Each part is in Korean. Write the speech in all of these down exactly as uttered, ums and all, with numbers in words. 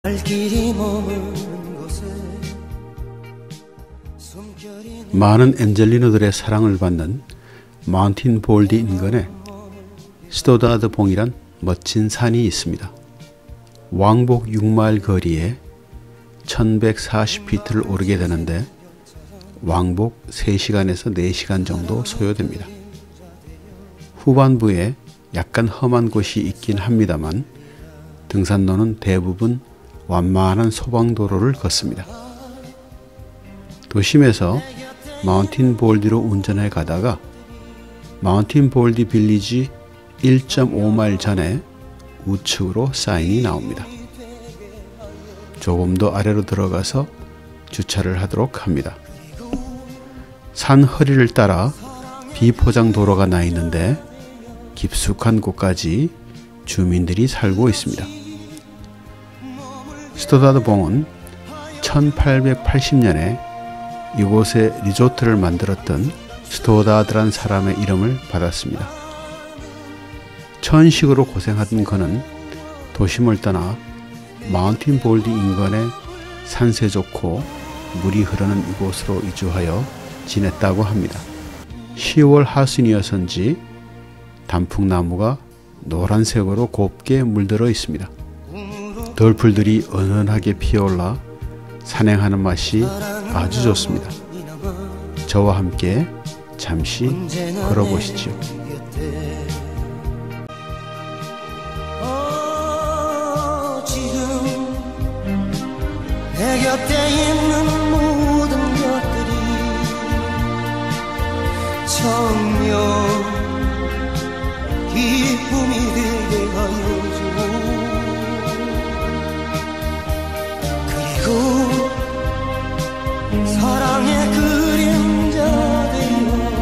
많은 엔젤리노들의 사랑을 받는 마운틴 볼디 인근에 스토다드 봉이란 멋진 산이 있습니다. 왕복 육 마일 거리에 천백사십 피트를 오르게 되는데 왕복 세 시간에서 네 시간 정도 소요됩니다. 후반부에 약간 험한 곳이 있긴 합니다만 등산로는 대부분 완만한 소방도로를 걷습니다. 도심에서 마운틴 볼디로 운전해 가다가 마운틴 볼디 빌리지 일 점 오 마일 전에 우측으로 사인이 나옵니다. 조금 더 아래로 들어가서 주차를 하도록 합니다. 산 허리를 따라 비포장 도로가 나 있는데 깊숙한 곳까지 주민들이 살고 있습니다. 스토다드 봉은 천팔백팔십 년에 이곳에 리조트를 만들었던 스토다드란 사람의 이름을 받았습니다. 천식으로 고생하던 그는 도심을 떠나 마운틴 볼디 인근의 산세 좋고 물이 흐르는 이곳으로 이주하여 지냈다고 합니다. 시월 하순이어서인지 단풍나무가 노란색으로 곱게 물들어 있습니다. 돌풀들이 은은하게 피어올라 산행하는 맛이 아주 좋습니다. 저와 함께 잠시 걸어보시죠. 어, 지금 내 곁에 있는 모든 것들이 청명 기쁨이 되게 하여주고 그리고 사랑의 그림자 되어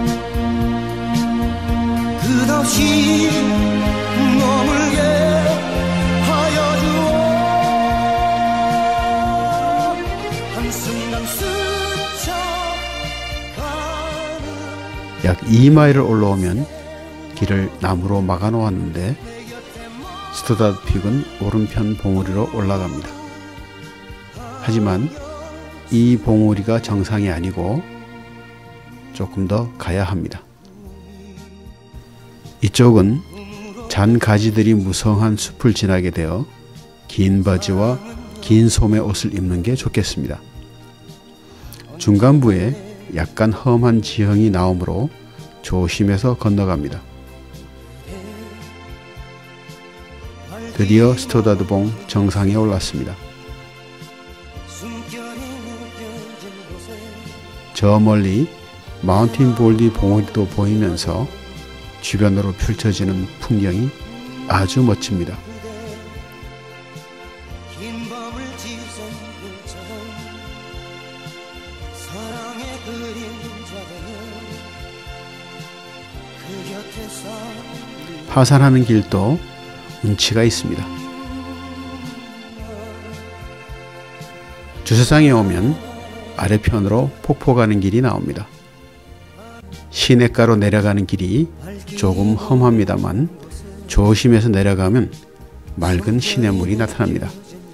끝없이 머물게 하여 주오. 한순간 스쳐가는 약 이 마일을 올라오면 길을 나무로 막아 놓았는데 스토다드 픽은 오른편 봉우리로 올라갑니다. 하지만 이 봉우리가 정상이 아니고 조금 더 가야 합니다. 이쪽은 잔 가지들이 무성한 숲을 지나게 되어 긴 바지와 긴 소매 옷을 입는 게 좋겠습니다. 중간부에 약간 험한 지형이 나오므로 조심해서 건너갑니다. 드디어 스토다드 봉 정상에 올랐습니다. 저 멀리 마운틴 볼디 봉우리도 보이면서 주변으로 펼쳐지는 풍경이 아주 멋집니다. 하산하는 길도 운치가 있습니다. 주차장에 오면 아래편으로 폭포 가는 길이 나옵니다. 시냇가로 내려가는 길이 조금 험합니다만 조심해서 내려가면 맑은 시냇물이 나타납니다.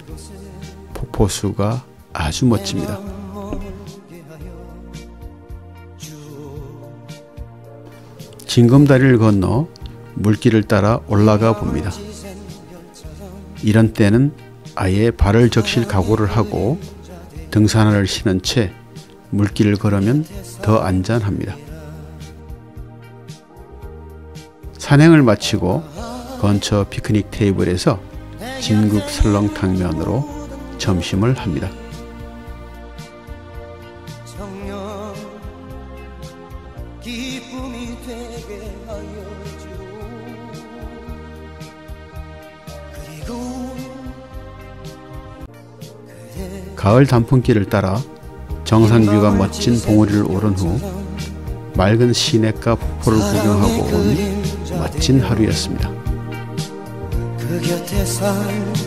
폭포수가 아주 멋집니다. 징검다리를 건너 물길을 따라 올라가 봅니다. 이런 때는 아예 발을 적실 각오를 하고 등산화를 신은 채 물길을 걸으면 더 안전합니다. 산행을 마치고 근처 피크닉 테이블에서 진국 설렁탕면으로 점심을 합니다. 가을 단풍길을 따라 정상뷰가 멋진 봉우리를 오른 후 맑은 시냇가 폭포를 구경하고 온 멋진 하루였습니다. 그 곁에 살